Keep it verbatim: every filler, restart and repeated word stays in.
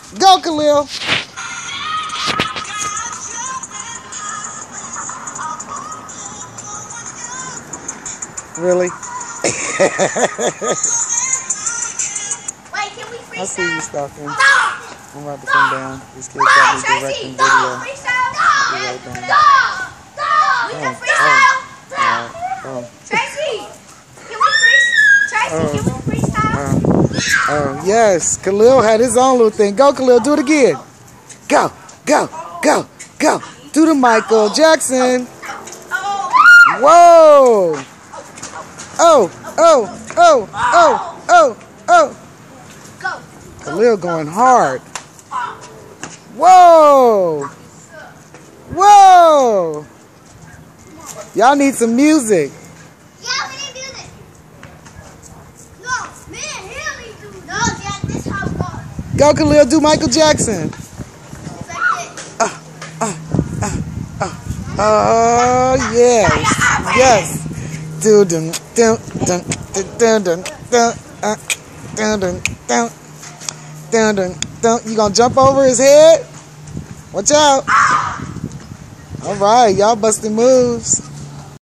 Go, Khalil. Really? Wait, can we freestyle? I see you stalking. No! I'm about to come down. This kid got me directing video. No! Freestyle! No! Right down. No! No! We can freestyle! Oh, oh, Tracy! Can we freestyle? Tracy, oh. can we freestyle? Oh, oh, yes. Khalil had his own little thing. Go, Khalil. Do it again. Go, go, go, go. Do the Michael Jackson. Whoa. Oh, oh, oh, oh, oh, oh. Go. Khalil going hard. Whoa. Whoa. Y'all need some music. Yeah, we need music. No, man, he don't need to. No, yeah, this is how it goes. Go, Khalil. Do Michael Jackson. It's like this. Uh, uh, uh, uh. Oh, yes. Yes. Do dun dun dun dun dun dun dun dun dun dun dun dun dun. You gonna jump over his head? Watch out! All right, y'all busting moves.